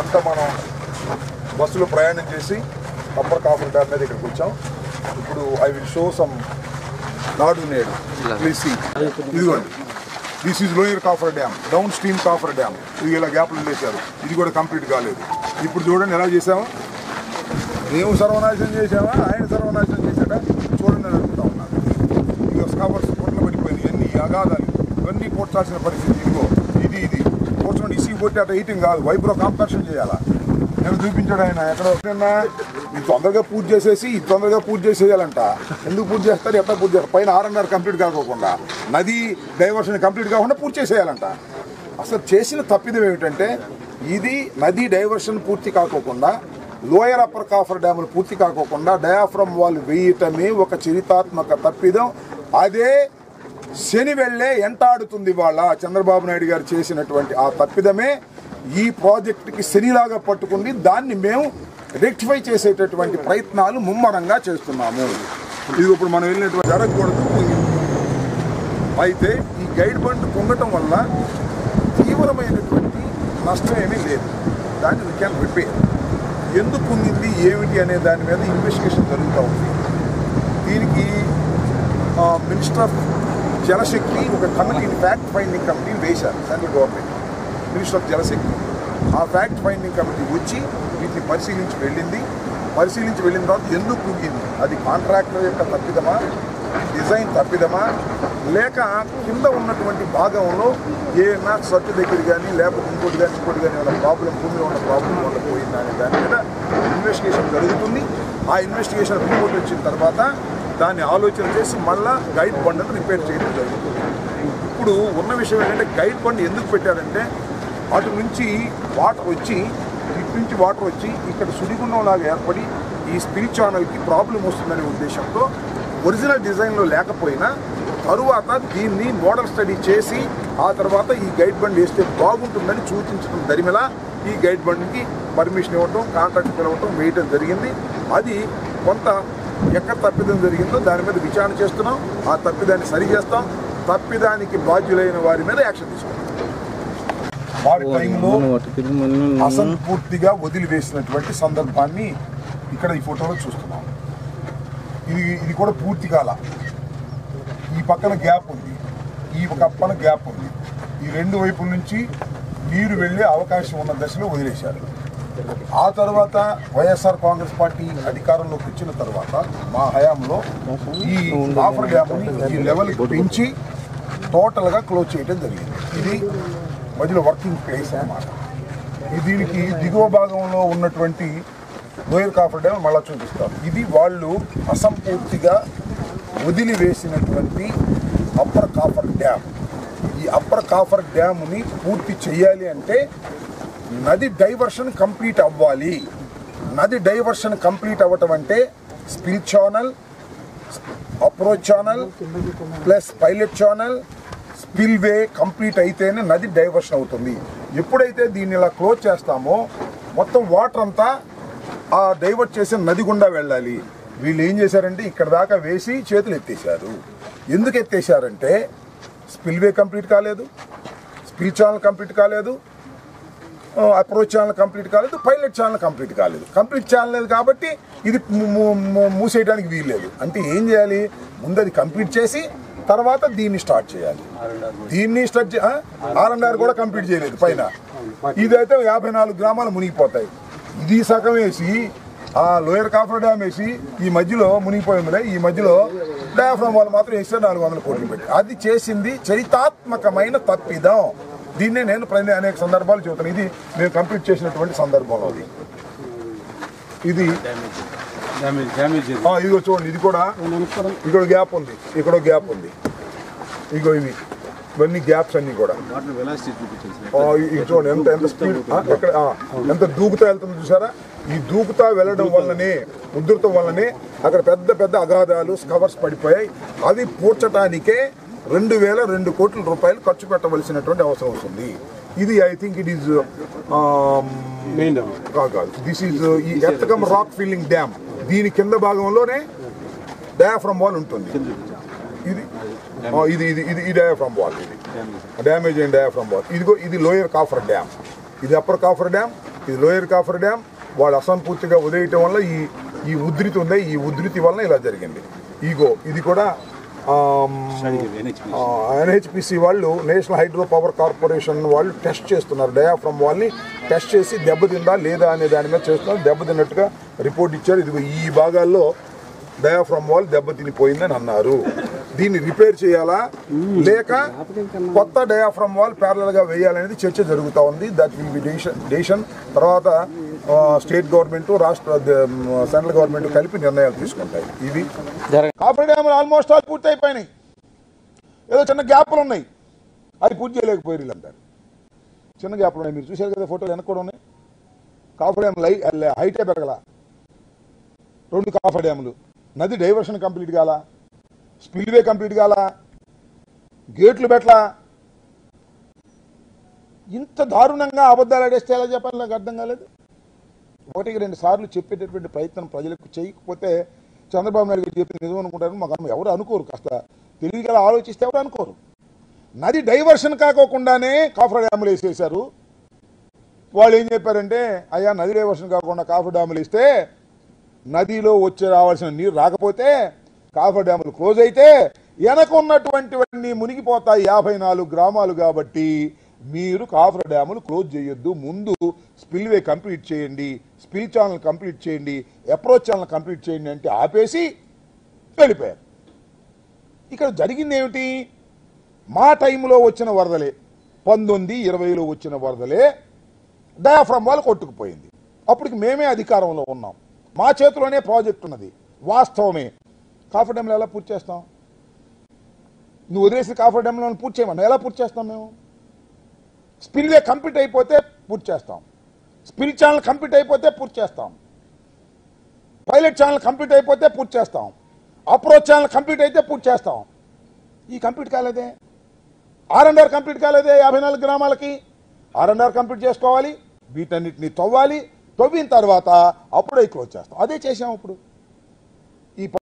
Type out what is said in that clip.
ఇదంతా మనం బస్సులో ప్రయాణం చేసి అప్పర్ కాఫర్ డ్యామ్ మీద ఇక్కడికి వచ్చాం. ఇప్పుడు ఐ విల్ షో సమ్ నాడు నేడు. Please see. ఇదిగోండి, this is lower coffer dam, downstream coffer dam. ఇది ఇలా గ్యాప్లు వేశారు. ఇది కూడా కంప్లీట్ కాలేదు. ఇప్పుడు చూడండి ఎలా చేసామా. మేము సర్వనాశనం చేసామా, ఆయన సర్వనాశనం చేశాడా చూడండి అని అనుకుంటా ఉన్నారు. ఇక స్కావర్స్ పొట్లు పడిపోయింది. ఇవన్నీ అగాధాలు, ఇవన్నీ పోడ్చాల్సిన పరిస్థితి. ఇదిగో ఇది పోడ్చుకోండి. ఇసుకు కొట్టి అట్లా ఈటింగ్ కాదు, వైబ్రో కాంపాక్షన్ చేయాలా. నేను చూపించాడు ఆయన ఎక్కడో. ఇది తొందరగా పూజ చేసేసి ఇది తొందరగా పూజ చేసేయాలంట. ఎందుకు పూజ చేస్తారు, ఎట్లా పూజ చేస్తారు? పైన 6.5 కంప్లీట్ కాకోకుండా, నది డైవర్షన్ కంప్లీట్ కాకుండా పూజ చేసేయాలంట. అసలు చేసిన తప్పిదం ఏమిటంటే, ఇది నది డైవర్షన్ పూర్తి కాకోకుండా, లోయర్ అప్పర్ కాఫర్ డ్యాములు పూర్తి కాకోకుండా డయాఫ్రమ్ వాల్ వేయటమే ఒక చరితాత్మక తప్పిదం. అదే శని వెళ్ళే ఎంటాడుతుంది. వాళ్ళ చంద్రబాబు నాయుడు గారు చేసినటువంటి ఆ తప్పిదమే ఈ ప్రాజెక్టుకి శనిలాగా పట్టుకుంది. దాన్ని మేము రెక్టిఫై చేసేటటువంటి ప్రయత్నాలు ముమ్మరంగా చేస్తున్నాము. ఇది ఇప్పుడు మనం వెళ్ళినటువంటి జరగకూడదు. అయితే ఈ గైడ్ బండ్ పొంగటం వల్ల తీవ్రమైనటువంటి నష్టం ఏమీ లేదు. దాన్ని వీ క్యాన్ రిపేర్. ఎందుకు పొంగింది ఏమిటి అనే దాని మీద ఇన్వెస్టిగేషన్ జరుగుతూ ఉంది. దీనికి మినిస్టర్ ఆఫ్ జలశక్తి ఒక కమిటీని, ఫ్యాక్ట్ ఫైండింగ్ కమిటీని వేశారు central government. Minister of Jalshakti ఆ ఫ్యాక్ట్ ఫైండింగ్ కమిటీ వచ్చి వీటిని పరిశీలించి వెళ్ళిన తర్వాత ఎందుకు కుంగింది, అది కాంట్రాక్టర్ యొక్క తప్పిదమా, డిజైన్ తప్పిదమా, లేక కింద ఉన్నటువంటి భాగంలో ఏమైనా సత్తు దగ్గర కానీ లేకపోతే ఇంకోటి కానీ ఏమైనా ప్రాబ్లం, భూమిలో ఉన్న ప్రాబ్లం వల్ల పోయిందా అనే దాని మీద ఇన్వెస్టిగేషన్ జరుగుతుంది. ఆ ఇన్వెస్టిగేషన్ రిపోర్ట్ వచ్చిన తర్వాత దాన్ని ఆలోచన చేసి మళ్ళా గైడ్ బండ్ను రిపేర్ చేయడం జరుగుతుంది. ఇప్పుడు ఉన్న విషయం ఏంటంటే, గైడ్ బండ్ ఎందుకు పెట్టారంటే, అటు నుంచి వాటర్ వచ్చి ఇక్కడ సుడిగుండంలాగా ఏర్పడి ఈ స్పిల్ ఛానల్కి ప్రాబ్లం వస్తుందనే ఉద్దేశంతో ఒరిజినల్ డిజైన్లో లేకపోయినా తరువాత దీన్ని మోడల్ స్టడీ చేసి ఆ తర్వాత ఈ గైడ్ బండ్ వేస్తే బాగుంటుందని సూచించడం దరిమిలా ఈ గైడ్ బండ్కి పర్మిషన్ ఇవ్వటం, కాంట్రాక్ట్ పిలవటం, వేయటం జరిగింది. అది కొంత ఎక్కడ తప్పిదం జరిగిందో దాని మీద విచారణ చేస్తున్నాం. ఆ తప్పిదాన్ని సరి చేస్తాం. తప్పిదానికి బాధ్యులైన వారి మీద యాక్షన్ తీసుకుంటాం. వారి టైంలో అసంపూర్తిగా వదిలివేసినటువంటి సందర్భాన్ని ఇక్కడ ఈ ఫోటోలో చూస్తున్నాం. ఇది కూడా పూర్తి కాల. ఈ పక్కన గ్యాప్ ఉంది, ఈ పక్కన గ్యాప్ ఉంది. ఈ రెండు వైపుల నుంచి నీరు వెళ్ళే అవకాశం ఉన్న దశలో వదిలేశారు. ఆ తర్వాత వైఎస్ఆర్ కాంగ్రెస్ పార్టీ అధికారంలోకి వచ్చిన తర్వాత మా హయాంలో ఈ కాఫర్ డ్యామ్ని ఈ లెవెల్కి పెంచి టోటల్గా క్లోజ్ చేయడం జరిగింది. ఇది మధ్యలో వర్కింగ్ ప్లేస్ అన్నమాట. దీనికి దిగువ భాగంలో ఉన్నటువంటి లోయర్ కాఫర్ డ్యామ్ మళ్ళా చూపిస్తారు. ఇది వాళ్ళు అసంపూర్తిగా వదిలివేసినటువంటి అప్పర్ కాఫర్ డ్యామ్. ఈ అప్పర్ కాఫర్ డ్యామ్ని పూర్తి చేయాలి అంటే నది డైవర్షన్ కంప్లీట్ అవ్వాలి. నది డైవర్షన్ కంప్లీట్ అవ్వటం అంటే spill channel, approach channel plus pilot channel, spillway complete అయితేనే నది డైవర్షన్ అవుతుంది. ఎప్పుడైతే దీన్ని ఇలా క్లోజ్ చేస్తామో మొత్తం వాటర్ అంతా ఆ డైవర్ట్ చేసిన నది గుండా వెళ్ళాలి. వీళ్ళు ఏం చేశారంటే ఇక్కడ దాకా వేసి చేతులు ఎత్తేసారు. ఎందుకు ఎత్తేసారంటే స్పిల్ వే కంప్లీట్ కాలేదు, స్పిల్ ఛానల్ కంప్లీట్ కాలేదు, అప్రోచ్ ఛానల్ కంప్లీట్ కాలేదు, పైలట్ ఛానల్ కంప్లీట్ కాలేదు. కంప్లీట్ ఛానల్ లేదు కాబట్టి ఇది మూసేయడానికి వీల్లేదు. అంటే ఏం చేయాలి, ముందు అది కంప్లీట్ చేసి తర్వాత దీన్ని స్టార్ట్ చేయాలి. దీన్ని స్టార్ట్ R&R కూడా కంప్లీట్ చేయలేదు పైన. ఇదైతే 54 గ్రామాలు మునిగిపోతాయి. ఇది సగం వేసి ఆ లోయర్ కాఫర్ డ్యామ్ వేసి ఈ మధ్యలో మునిగిపోయింది. ఈ మధ్యలో డయాఫ్రమ్ వాళ్ళు మాత్రం వేస్తే 400 కోట్లు పెట్టి అది చేసింది చరితాత్మకమైన తప్పిదం. దీన్నే నేను అనేక సందర్భాలు చెబుతాను. ఇది మేము కంప్లీట్ చేసినటువంటి సందర్భంలో ఇది ఇదిగో చూడండి. ఇది కూడా ఇక్కడ గ్యాప్ ఉంది, ఇక్కడ గ్యాప్ ఉంది. ఇగో ఇవన్నీ గ్యాప్స్ అన్ని కూడా చూడండి ఎంత స్పీడ్, ఎక్కడ ఎంత దూకుతా వెళ్తుందో చూసారా. ఈ దూకుతా వెళ్ళడం వల్లనే, ఉధృతం వల్లనే అక్కడ పెద్ద పెద్ద అగాధాలు, కవర్స్ పడిపోయాయి. అది పూడ్చడానికే 2002 కోట్ల రూపాయలు ఖర్చు పెట్టవలసినటువంటి అవసరం వస్తుంది. ఇది ఐ థింక్ ఇట్ ఈస్ కాదు, దిస్ ఈజ్ ఈ ఎర్త్కమ్ రాక్ ఫిల్లింగ్ డ్యామ్. దీని కింద భాగంలోనే డయాఫ్రమ్ వాల్ ఉంటుంది. ఇది డయాఫ్రమ్ వాల్, ఇది డ్యామేజ్ అయిన డయాఫ్రమ్ వాల్. ఇదిగో ఇది లోయర్ కాఫర్ డ్యామ్, ఇది అప్పర్ కాఫర్ డ్యామ్, ఇది లోయర్ కాఫర్ డ్యామ్ వాళ్ళు అసంపూర్తిగా వదిలేయటం వల్ల ఈ ఉధృతి ఉంది. ఈ ఉధృతి వలన ఇలా జరిగింది. ఇది కూడా ఎన్హెచ్పిసి వాళ్ళు, నేషనల్ హైడ్రో పవర్ కార్పొరేషన్ వాళ్ళు టెస్ట్ చేస్తున్నారు. డయాఫ్రమ్ వాల్ని టెస్ట్ చేసి దెబ్బతిందా లేదా అనే దాని మీద చేస్తున్నారు. దెబ్బతిన్నట్టుగా రిపోర్ట్ ఇచ్చారు. ఇదిగో ఈ భాగాల్లో డయాఫ్రమ్ వాల్ దెబ్బతినిపోయిందని అన్నారు. దీన్ని రిపేర్ చేయాలా లేక కొత్త డయాఫ్రమ్ వాల్ ప్యారలల్ గా వేయాలనేది చర్చ జరుగుతూ ఉంది. That will be decision. తర్వాత స్టేట్ గవర్నమెంట్, రాష్ట్ర సెంట్రల్ గవర్నమెంట్ కలిపి నిర్ణయాలు తీసుకుంటాయి. ఇది కాఫర్ డ్యాములు ఆల్మోస్ట్ ఆల్ పూర్తి అయిపోయినాయి. ఏదో చిన్న గ్యాప్లు ఉన్నాయి, అది పూర్తి చేయలేకపోయారు వీళ్ళంటారు. చిన్న గ్యాప్లు ఉన్నాయి, మీరు చూశారు కదా ఫోటోలు వెనక కూడా ఉన్నాయి. కాఫర్ డ్యామ్ హైటే పెరగల. 2 కాఫర్ డ్యాములు, నది డైవర్షన్ కంప్లీట్ కాల, స్పిల్వే కంప్లీట్ కాల, గేట్లు పెట్టలా. ఇంత దారుణంగా అబద్ధాలు ఆడేస్తే ఎలా చెప్పాలి నాకు అర్థం కాలేదు. 1-2 సార్లు చెప్పేటటువంటి ప్రయత్నం ప్రజలకు చేయకపోతే చంద్రబాబు నాయుడు గారు చెప్పి నిజం అనుకుంటారు. మాకు ఎవరు అనుకోరు. కాస్త తెలివిగా ఆలోచిస్తే ఎవరు అనుకోరు. నది డైవర్షన్ కాకోకుండానే కాఫర్ డ్యాములు వేసేశారు. వాళ్ళు ఏం చెప్పారంటే, అయ్యా నది డైవర్షన్ కాకుండా కాఫర్ డ్యాములు ఇస్తే నదిలో వచ్చి రావాల్సిన నీరు రాకపోతే కాఫర్ డ్యాములు క్లోజ్ అయితే వెనక ఉన్నటువంటివన్నీ మునిగిపోతాయి. 54 గ్రామాలు కాబట్టి మీరు కాఫర్ డ్యాములు క్లోజ్ చేయొద్దు, ముందు స్పిల్వే కంప్లీట్ చేయండి, స్పిల్ ఛానల్ కంప్లీట్ చేయండి, అప్రోచ్ ఛానల్ కంప్లీట్ చేయండి అంటే ఆపేసి వెళ్ళిపోయారు. ఇక్కడ జరిగింది ఏమిటి? మా టైంలో వచ్చిన వరదలే, 19-20లో వచ్చిన వరదలే డయాఫ్రమ్ వాల్ కొట్టుకుపోయింది. అప్పటికి మేమే అధికారంలో ఉన్నాం, మా చేతిలోనే ప్రాజెక్ట్ ఉన్నది. వాస్తవమే. కాఫర్ డ్యామ్లో ఎలా పూర్తి చేస్తాం? నువ్వు వదిలేసి కాఫర్ డ్యామ్లో పూర్తి చేయమన్నా ఎలా పూర్తి చేస్తాం? మేము స్పిల్వే కంప్లీట్ అయిపోతే పూర్తి చేస్తాం, స్పిల్ ఛానల్ కంప్లీట్ అయిపోతే పూర్తి చేస్తాం, పైలట్ ఛానల్ కంప్లీట్ అయిపోతే పూర్తి చేస్తాం, అప్రోచ్ ఛానల్ కంప్లీట్ అయితే పూర్తి చేస్తాం. ఈ కంప్లీట్ కాలేదే. R&R complete కాలేదే. 54 గ్రామాలకి R&R కంప్లీట్ చేసుకోవాలి, వీటన్నిటిని తవ్వాలి, తవ్విన తర్వాత అప్పుడే క్లోజ్ చేస్తాం. అదే చేసాం ఇప్పుడు.